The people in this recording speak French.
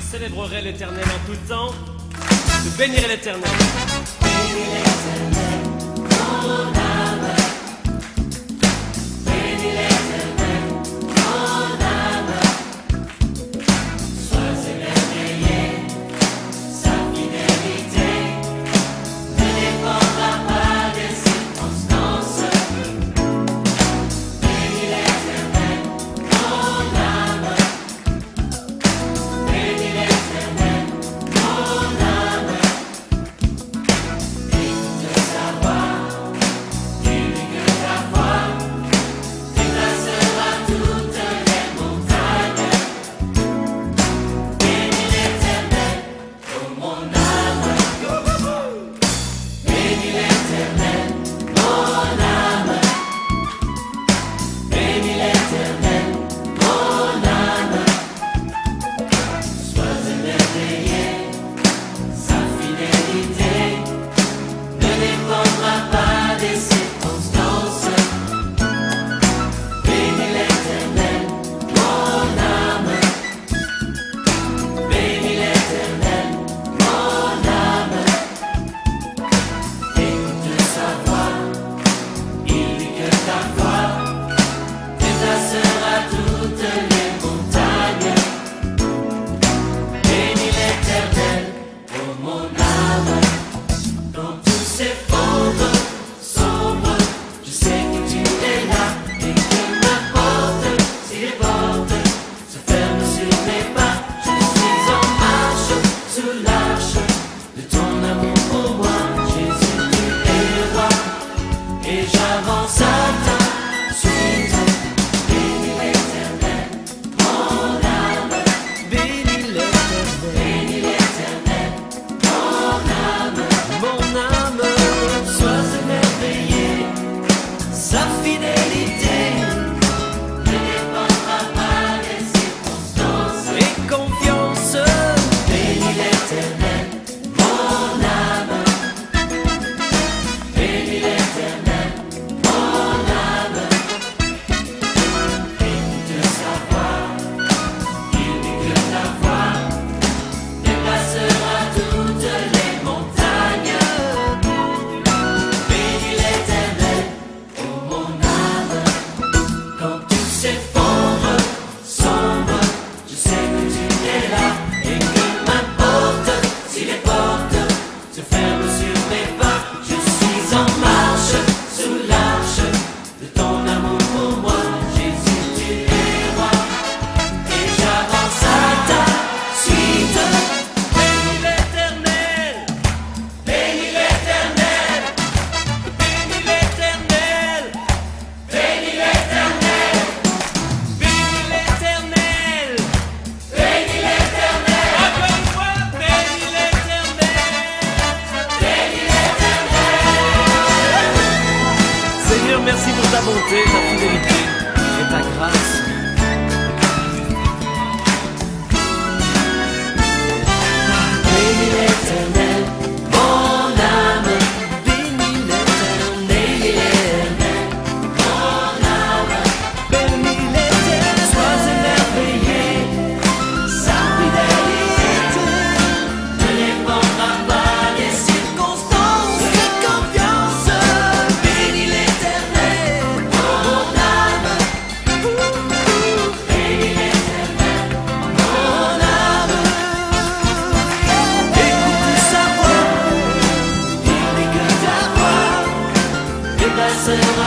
célébrerai l'Éternel en tout temps, je bénirai l'Éternel. Bénis l'Éternel, mon âme. Bénis l'Éternel, mon âme. Sois émerveillé, sa fidélité ne dépendra pas des circonstances. Bénis l'Éternel, mon âme. Bénis l'Éternel, mon âme. Écoute sa voix, unique ta voix, déplacera toutes les montagnes. Bénis l'Éternel, oh mon âme. Bénis l'Éternel, mon âme. Bénis l'Éternel, mon âme. Sois émerveillé, sa fidélité ne dépendra pas des circonstances. Bénis l'Éternel, mon âme. Bénis l'Éternel, mon âme. Écoute sa voix, il dit que ta voix déplacera toutes les montagnes. Bénis l'Éternel, oh mon âme. Quand tout s'effondre, sombre, je sais que tu es là et que n'importe si les portes se ferment sur mes pas, je suis en marche sous l'arche de ton amour pour moi. Jésus, tu es le roi et j'avance à ta suite. Bénis l'Éternel, mon âme. Bénis l'Éternel, Bénis l'Éternel, mon âme. mon âme, Sois émerveillé, sa fidélité ne dépendra pas des circonstances. et confiance. Bénis l'Éternel, mon âme. Bénis l'Éternel, mon âme. Écoute sa voix, il dit que ta voix déplacera toutes les montagnes. Bénis l'Éternel, oh mon âme. Quand tout s'effondre, sombre, je sais que tu es là et que m'importe si les portes se ferment sur mes pas, je suis en marche sous l'arche de ton amour pour moi. Jésus, tu es roi et j'avance à ta suite. Bénis l'Éternel, Bénis l'Éternel, bénis l'Éternel, bénis l'Éternel, bénis l'Éternel. bénis l'Éternel, Encore une fois, bénis l'Éternel. bénis l'Éternel. Seigneur, merci pour ta bonté, ta fidélité et ta grâce. Bénis l'Éternel, mon âme. Bénis l'Éternel, Bénis l'Éternel, mon âme. bénis l'Éternel. Sois émerveillé, sa fidélité ne dépendra pas des circonstances. Fais confiance. Bénis l'Éternel, mon âme. Bénis l'Éternel, mon âme. Écoute sa voix, il dit que ta voix dépassera